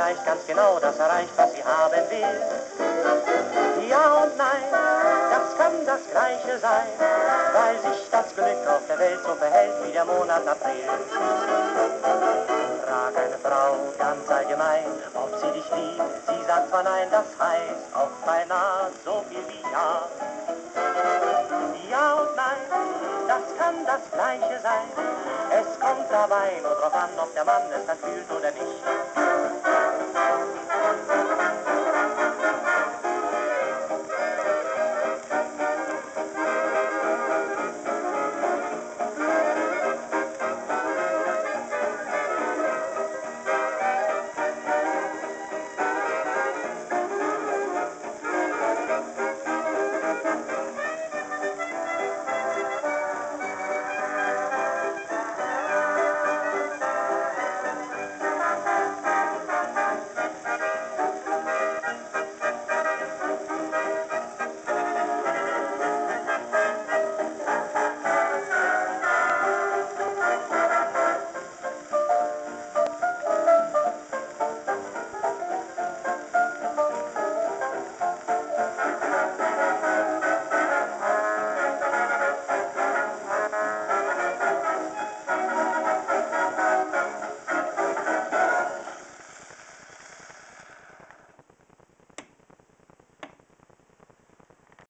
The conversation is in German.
vielleicht ganz genau das erreicht, was sie haben will. Ja und nein, das kann das Gleiche sein, weil sich das Glück auf der Welt so verhält wie der Monat April. Frag eine Frau ganz allgemein, ob sie dich liebt, sie sagt zwar nein, das heißt auch beinahe so viel wie ja. Ja und nein, das kann das Gleiche sein, es kommt dabei nur drauf an, ob der Mann es dann fühlt oder nicht.